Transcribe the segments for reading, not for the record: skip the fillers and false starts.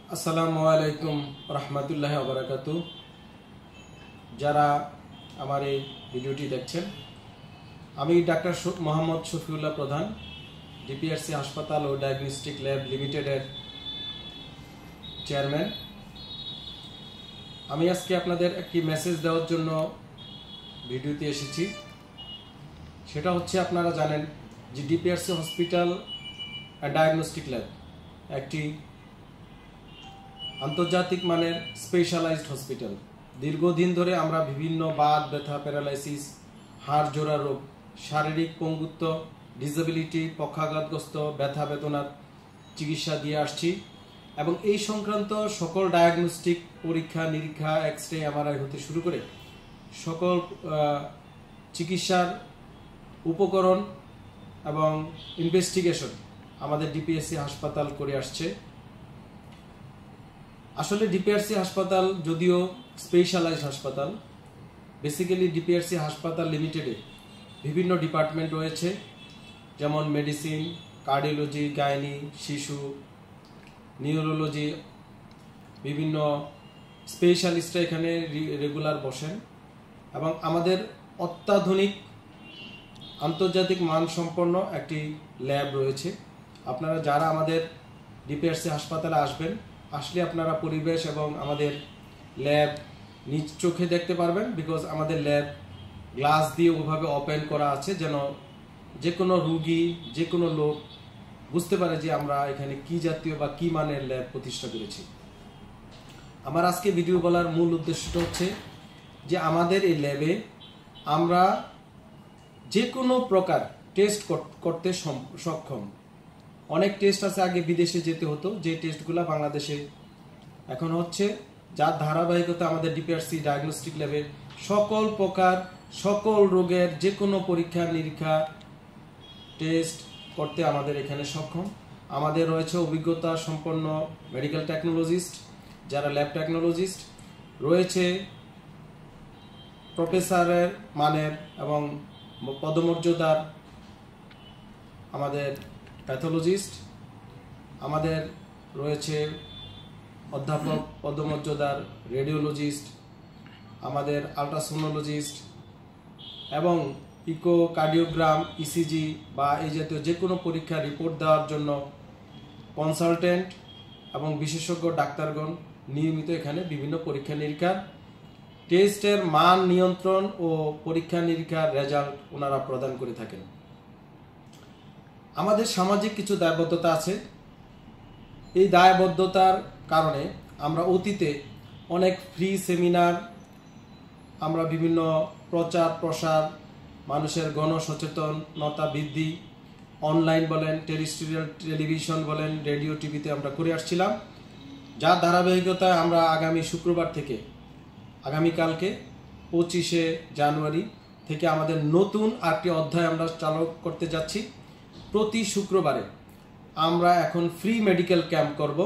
আসসালামু আলাইকুম রহমতুল্লাহ ওবরাকাতু। যারা আমার এই ভিডিওটি দেখছেন, আমি ডাক্তার মোহাম্মদ শফিউল্লাহ প্রধান, ডিপিআরসি হাসপাতাল ও ডায়াগনস্টিক ল্যাব লিমিটেডের চেয়ারম্যান। আমি আজকে আপনাদের একটি মেসেজ দেওয়ার জন্য ভিডিওতে এসেছি। সেটা হচ্ছে, আপনারা জানেন যে DPRC hospital and diagnostic lab একটি আন্তর্জাতিক মানের স্পেশালাইজড হসপিটাল। দীর্ঘদিন ধরে আমরা বিভিন্ন বাত ব্যথা, প্যারালাইসিস, হাড় জোড়া রোগ, শারীরিক পঙ্গুত্ব, ডিসেবিলিটি, পক্ষাঘাতগ্রস্ত ব্যথা বেদনার চিকিৎসা দিয়ে আসছি এবং এই সংক্রান্ত সকল ডায়াগনস্টিক পরীক্ষা নিরীক্ষা, এক্সরে, এমআরআই হতে শুরু করে সকল চিকিৎসার উপকরণ এবং ইনভেস্টিগেশন আমাদের ডিপিআরসি হাসপাতাল করে আসছে। আসলে ডিপিআরসি হাসপাতাল যদিও স্পেশালাইজড হাসপাতাল, বেসিক্যালি ডিপিআরসি হাসপাতাল লিমিটেডে বিভিন্ন ডিপার্টমেন্ট রয়েছে, যেমন মেডিসিন, কার্ডিওলজি, গাইনি, শিশু, নিউরোলজি, বিভিন্ন স্পেশালিস্টরা এখানে রেগুলার বসেন এবং আমাদের অত্যাধুনিক আন্তর্জাতিক মানসম্পন্ন একটি ল্যাব রয়েছে। আপনারা যারা আমাদের ডিপিআরসি হাসপাতালে আসলে আপনারা পরিবেশ এবং আমাদের ল্যাব নিজ চোখে দেখতে পারবেন, বিকজ আমাদের ল্যাব গ্লাস দিয়ে ওভাবে ওপেন করা আছে যেন যে কোনো রুগী, যে কোনো লোক বুঝতে পারে যে আমরা এখানে কি জাতীয় বা কি মানের ল্যাব প্রতিষ্ঠা করেছি। আমার আজকে ভিডিও বলার মূল উদ্দেশ্যটা হচ্ছে যে আমাদের এই ল্যাবে আমরা যে কোনো প্রকার টেস্ট করতে সক্ষম। অনেক টেস্ট আছে, আগে বিদেশে যেতে হতো, যে টেস্টগুলো বাংলাদেশে এখন হচ্ছে, যার ধারাবাহিকতা আমাদের ডিপিআরসি ডায়াগনস্টিক ল্যাবে সকল প্রকার সকল রোগের যে কোনো পরীক্ষা নিরীক্ষা টেস্ট করতে আমাদের এখানে সক্ষম। আমাদের রয়েছে অভিজ্ঞতা সম্পন্ন মেডিকেল টেকনোলজিস্ট, যারা ল্যাব টেকনোলজিস্ট রয়েছে, প্রফেসরের মানের এবং পদমর্যাদার আমাদের প্যাথোলজিস্ট, আমাদের রয়েছে অধ্যাপক পদমর্যাদার রেডিওলজিস্ট, আমাদের আল্ট্রাসোনোলজিস্ট এবং ইকোকার্ডিওগ্রাম, ইসিজি বা এই জাতীয় যে কোনো পরীক্ষা রিপোর্ট দেওয়ার জন্য কনসালটেন্ট এবং বিশেষজ্ঞ ডাক্তারগণ নিয়মিত এখানে বিভিন্ন পরীক্ষা নিরীক্ষার টেস্টের মান নিয়ন্ত্রণ ও পরীক্ষা নিরীক্ষার রেজাল্ট ওনারা প্রদান করে থাকেন। আমাদের সামাজিক কিছু দায়বদ্ধতা আছে। এই দায়বদ্ধতার কারণে আমরা অতীতে অনেক ফ্রি সেমিনার, আমরা বিভিন্ন প্রচার প্রসার, মানুষের গণসচেতনতা বৃদ্ধি, অনলাইন বলেন, টেরিস্ট্রিয়াল টেলিভিশন বলেন, রেডিও, টিভিতে আমরা করে আসছিলাম। যার ধারাবাহিকতায় আমরা আগামী শুক্রবার থেকে, আগামীকালকে 25শে জানুয়ারি থেকে আমাদের নতুন আরেকটি অধ্যায় আমরা চালু করতে যাচ্ছি। প্রতি শুক্রবারে আমরা এখন ফ্রি মেডিকেল ক্যাম্প করব।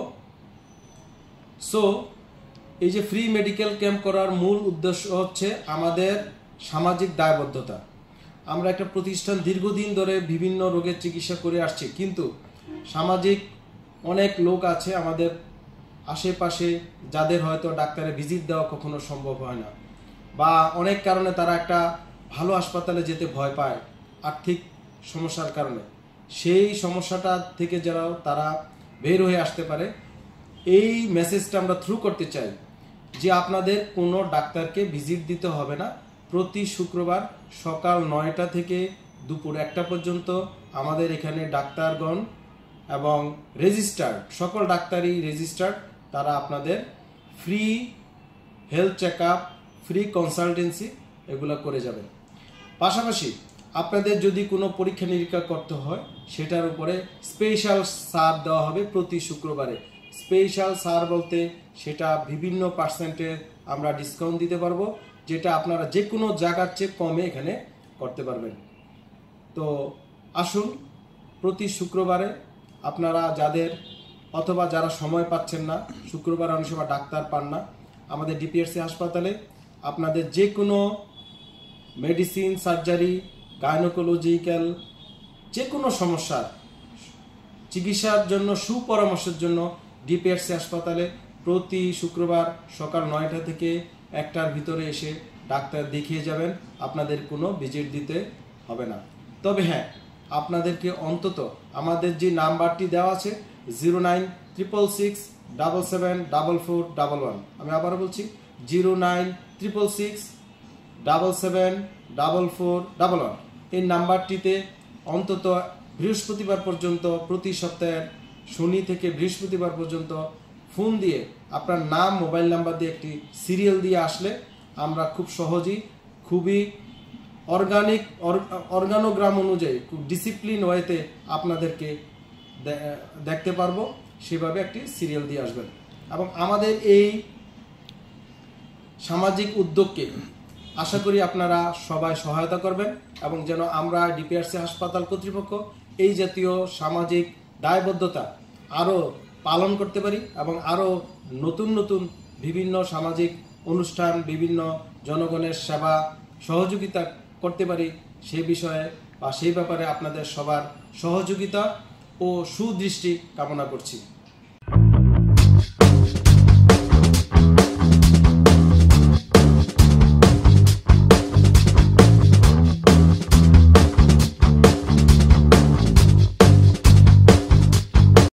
সো এই যে ফ্রি মেডিকেল ক্যাম্প করার মূল উদ্দেশ্য হচ্ছে আমাদের সামাজিক দায়বদ্ধতা। আমরা একটা প্রতিষ্ঠান দীর্ঘদিন ধরে বিভিন্ন রোগের চিকিৎসা করে আসছি, কিন্তু সামাজিক অনেক লোক আছে আমাদের আশেপাশে যাদের হয়তো ডাক্তারের ভিজিট দেওয়া কখনো সম্ভব হয় না, বা অনেক কারণে তারা একটা ভালো হাসপাতালে যেতে ভয় পায় আর্থিক সমস্যার কারণে। সেই সমস্যাটা থেকে যারা তারা বের হয়ে আসতে পারে, এই মেসেজটা আমরা থ্রু করতে চাই যে আপনাদের কোনো ডাক্তারকে ভিজিট দিতে হবে না। প্রতি শুক্রবার সকাল 9টা থেকে দুপুর 1টা পর্যন্ত আমাদের এখানে ডাক্তারগণ এবং রেজিস্টার্ড, সকল ডাক্তারই রেজিস্টার্ড, তারা আপনাদের free health check up, free consultancy এগুলো করে যাবেন। পাশাপাশি আপনাদের যদি কোনো পরীক্ষা নিরীক্ষা করতে হয়, সেটার উপরে স্পেশাল ছাড় দেওয়া হবে প্রতি শুক্রবারে। স্পেশাল ছাড় বলতে সেটা বিভিন্ন পার্সেন্টে আমরা ডিসকাউন্ট দিতে পারবো, যেটা আপনারা যে কোনো জায়গার চেয়ে কমে এখানে করতে পারবেন। তো আসুন, প্রতি শুক্রবারে আপনারা যাদের অথবা যারা সময় পাচ্ছেন না, শুক্রবার অনেক সময় ডাক্তার পান না, আমাদের ডিপিআরসি হাসপাতালে আপনাদের যে কোনো মেডিসিন, সার্জারি, গাইনোকোলজিক্যাল যে কোনো সমস্যার চিকিৎসার জন্য, সুপরামর্শের জন্য ডিপিআরসি হাসপাতালে প্রতি শুক্রবার সকাল 9টা থেকে 1টার ভিতরে এসে ডাক্তার দেখিয়ে যাবেন, আপনাদের কোনো ভিজিট দিতে হবে না। তবে হ্যাঁ, আপনাদেরকে অন্তত আমাদের যে নাম্বারটি দেওয়া আছে 09666774411, আমি আবার বলছি 09666774411, এই নাম্বারটিতে অন্তত বৃহস্পতিবার পর্যন্ত, প্রতি সপ্তাহের শনি থেকে বৃহস্পতিবার পর্যন্ত ফোন দিয়ে আপনার নাম, মোবাইল নাম্বার দিয়ে একটি সিরিয়াল দিয়ে আসলে আমরা খুব সহজেই, খুবই অর্গানোগ্রাম অনুযায়ী, খুব ডিসিপ্লিন ওয়েতে আপনাদেরকে দেখতে পারবো। সেভাবে একটি সিরিয়াল দিয়ে আসবেন এবং আমাদের এই সামাজিক উদ্যোগকে আশা করি আপনারা সবাই সহায়তা করবেন এবং যেন আমরা ডিপিআরসি হাসপাতাল কর্তৃপক্ষ এই জাতীয় সামাজিক দায়বদ্ধতা আরও পালন করতে পারি এবং আরও নতুন নতুন বিভিন্ন সামাজিক অনুষ্ঠান, বিভিন্ন জনগণের সেবা সহযোগিতা করতে পারি, সেই বিষয়ে বা সেই ব্যাপারে আপনাদের সবার সহযোগিতা ও সুদৃষ্টি কামনা করছি।